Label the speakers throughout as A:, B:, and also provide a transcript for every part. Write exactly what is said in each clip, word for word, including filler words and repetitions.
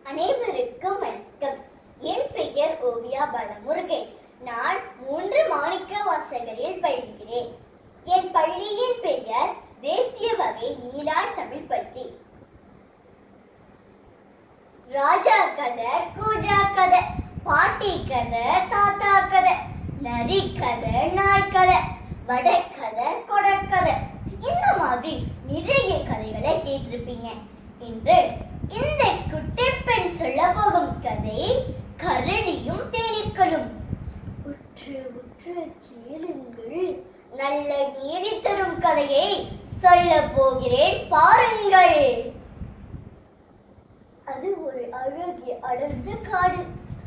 A: அனைவருக்கும் வணக்கம். என் பெயர் ஓவியா பாலமுருகன். நான் மூன்று மாணிக்க வாசகரில் பயில்கிறேன். என் பள்ளியின் பெயர் தேசிய வகை நீலார் தமிழ் பள்ளி. ராஜா கதை, கூஜா கதை, பாட்டி கதை, தாத்தா கதை, நரி கதை, நாய் கதை, வடக்கதை, கொடக்கதை, இந்த மாதிரி நிறைய கதைகளை கேட்டிருப்பீங்க. இன்று இந்த குட்டி பெண் சொல்ல போகும் கதை கரடியும் தேனீக்களும். உற்று உற்று கேளுங்கள், நல்ல நீதி தரும் கதையை சொல்ல போகிறேன், பாருங்கள். அது ஒரு அழகிய அடர்ந்த காடு.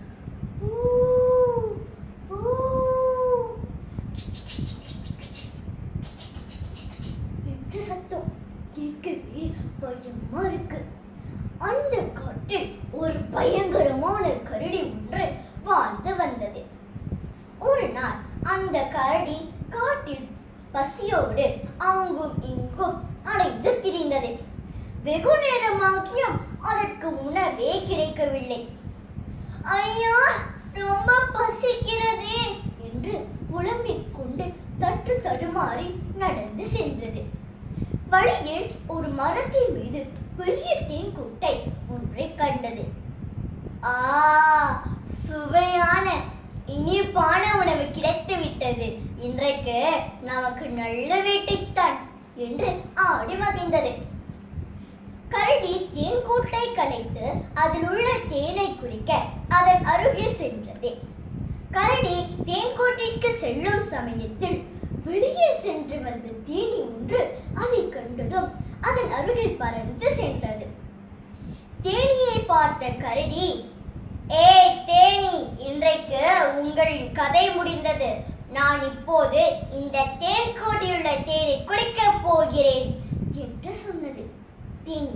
A: என்று சத்தம் கேட்கவே பயமா இருக்கு. அந்த காட்டில் ஒரு பயங்கரமான கரடி ஒன்று வாழ்ந்து வந்தது. ஒரு நாள் அந்த கரடி காட்டில் பசியோடு அங்கும் இங்கும் அலைந்து திரிந்தது. வெகு நேரமாகியும் அதற்கு உணவே கிடைக்கவில்லை. ஐயோ, ரொம்ப பசிக்கிறது என்று புலம்பிக் கொண்டு தட்டு தடுமாறி நடந்து சென்றது. வழியில் ஒரு மரத்தின் மீது பெரிய தேன்கூட்டை ஒன்றை கண்டது. ஆ, சுவையான இனிப்பான உணவு கிடைத்து விட்டது, இன்றைக்கு நமக்கு நல்ல வேட்டைத்தான் என்று ஆடி மகிழ்ந்தது. கரடி தேன்கூட்டை கலைத்து அதில் உள்ள தேனை குடிக்க அதன் அருகில் சென்றது. கரடி தேன்கூட்டிற்கு செல்லும் சமயத்தில் வெளியே சென்று வந்த தேனி ஒன்று அதை கண்டதும் அதன் அருகில் பறந்து சென்றது. தேனியை பார்த்த கரடி, ஏய் தேனி, இன்றைக்கு உங்களின் கதை முடிந்தது. நான் இப்போது இந்த தேன் கூட்டியுள்ள தேனை குடிக்க போகிறேன் என்று சொன்னது. தேனி,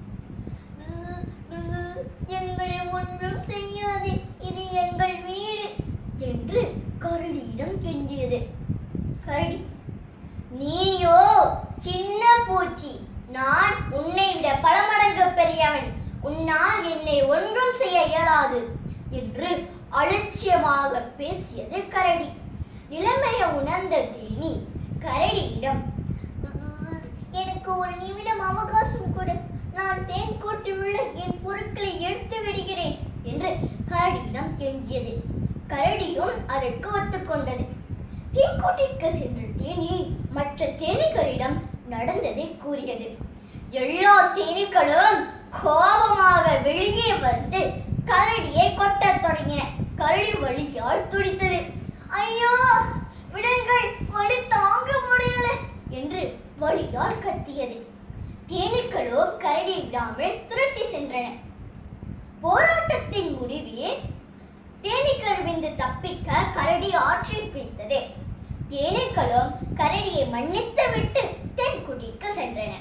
A: எங்களை ஒன்றும் செய்யாது, இது எங்கள் வீடு என்று கரடியிடம் கெஞ்சியது. கரடி, நீயோ சின்ன பூச்சி, நான் உன்னை விட பல மடங்கு பெரியவன், உன்னால் என்னை ஒன்றும் செய்ய இயலாது என்று அலட்சியமாக பேசியது கரடி. நிலைமையை உணர்ந்த தேனி கரடியிடம், எனக்கு ஒரு நிமிடம் அவகாசம் கொடு, நான் தேன் கூட்டில் உள்ள என் பொருட்களை எடுத்து விடுகிறேன் என்று கரடியிடம் கெஞ்சியது. கரடியும் அதற்கு ஒத்துக்கொண்டது. தேன்கூட்டிற்கு சென்ற தேனி மற்ற தேனீக்களிடம் நடந்ததை கூறியது. எல்லா தேனீக்களும் கோபமாக வெளியே வந்து கரடியை கொட்டத் தொடங்கின. கரடி வலியால் துடித்தது. ஐயோ, விடுங்கள், வலி தாங்க முடியல என்று வலியால் கத்தியது. தேனீக்களும் கரடி விடாமல் துரத்தி சென்றன. போராட்டத்தின் முடிவில் தேனீக்களிலிருந்து தப்பிக்க கரடி ஆற்றில் குளித்தது. தேனீக்களும் கரடியை மன்னித்து விட்டு தேன்கூட்டிற்கு சென்றன.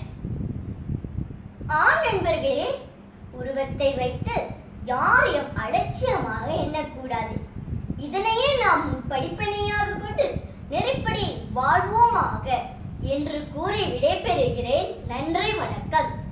A: ஆம் நண்பர்களே, உருவத்தை வைத்து யாரையும் அலட்சியமாக எண்ணக்கூடாது. இதனையே நாம் படிப்பினையாக கொண்டு நெறிப்படி வாழ்வோமாக என்று கூறி விடைபெறுகிறேன். நன்றி, வணக்கம்.